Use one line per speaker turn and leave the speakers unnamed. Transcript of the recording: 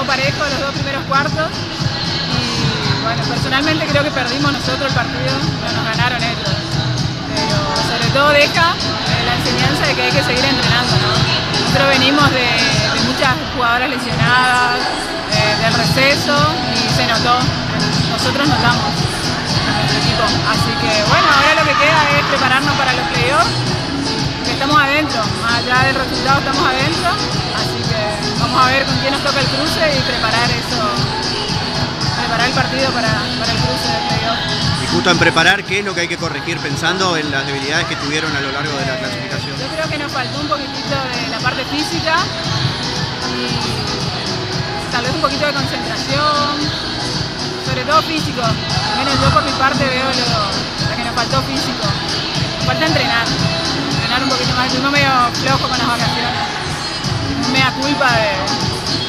estuvo parejo los 2 primeros cuartos y bueno, personalmente creo que perdimos nosotros el partido, no nos ganaron ellos. Pero sobre todo deja la enseñanza de que hay que seguir entrenando, ¿no? Nosotros venimos de muchas jugadoras lesionadas, del receso y se notó, nosotros notamos en nuestro equipo. Así que bueno, ahora lo que queda es prepararnos para los playoffs, que estamos adentro, más allá del resultado estamos adentro, así que vamos a ver con quién nos toca el cruce y preparar eso, preparar el partido para el cruce del playoff.
Y justo en preparar, ¿qué es lo que hay que corregir pensando en las debilidades que tuvieron a lo largo de la clasificación?
Yo creo que nos faltó un poquitito de la parte física y tal vez un poquito de concentración, sobre todo físico. Al menos yo por mi parte veo lo que nos faltó físico. Nos falta entrenar un poquito más. Estuvimos medio flojo con las vacaciones. Me da culpa de